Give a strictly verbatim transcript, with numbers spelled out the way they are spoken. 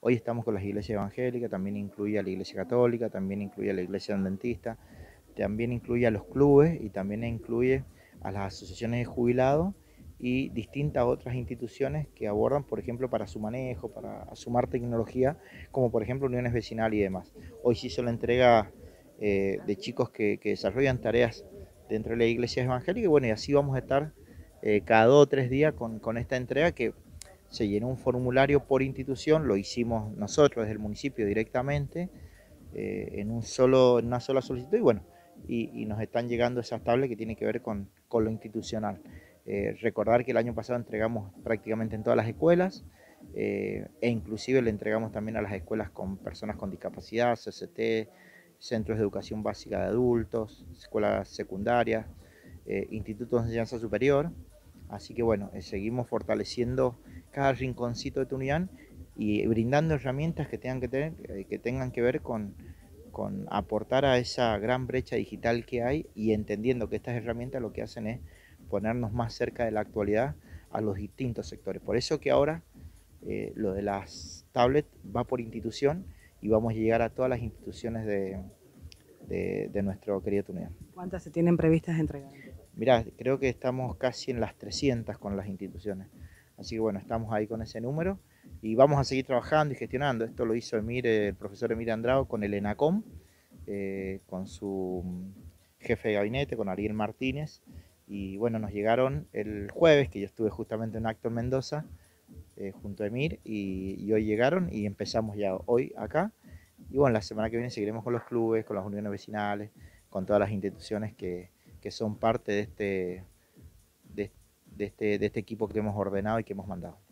Hoy estamos con las iglesias evangélicas, también incluye a la iglesia católica, también incluye a la iglesia adventista, también incluye a los clubes y también incluye a las asociaciones de jubilados y distintas otras instituciones que abordan, por ejemplo, para su manejo, para sumar tecnología, como por ejemplo uniones vecinales y demás. Hoy se hizo la entrega eh, de chicos que, que desarrollan tareas dentro de las iglesias evangélicas y bueno, y así vamos a estar eh, cada dos o tres días con, con esta entrega que se llenó un formulario por institución, lo hicimos nosotros desde el municipio directamente, eh, en, un solo, en una sola solicitud y bueno, y, y nos están llegando esas tablas que tienen que ver con, con lo institucional. Eh, recordar que el año pasado entregamos prácticamente en todas las escuelas eh, e inclusive le entregamos también a las escuelas con personas con discapacidad, C C T, centros de educación básica de adultos, escuelas secundarias, eh, institutos de enseñanza superior. Así que bueno, eh, seguimos fortaleciendo cada rinconcito de Tunuyán y brindando herramientas que tengan que, tener, eh, que, tengan que ver con, con aportar a esa gran brecha digital que hay y entendiendo que estas herramientas lo que hacen es ponernos más cerca de la actualidad a los distintos sectores. Por eso que ahora eh, lo de las tablets va por institución y vamos a llegar a todas las instituciones de, de, de nuestro querido Tunuyán. ¿Cuántas se tienen previstas entregar? Mirá, creo que estamos casi en las trescientas con las instituciones. Así que bueno, estamos ahí con ese número y vamos a seguir trabajando y gestionando. Esto lo hizo Emir, el profesor Emir Andrao con el ENACOM, eh, con su jefe de gabinete, con Ariel Martínez. Y bueno, nos llegaron el jueves, que yo estuve justamente en un acto en Mendoza, eh, junto a Emir, y, y hoy llegaron y empezamos ya hoy acá. Y bueno, la semana que viene seguiremos con los clubes, con las uniones vecinales, con todas las instituciones que, que son parte de este, de, de, este, de este equipo que hemos ordenado y que hemos mandado.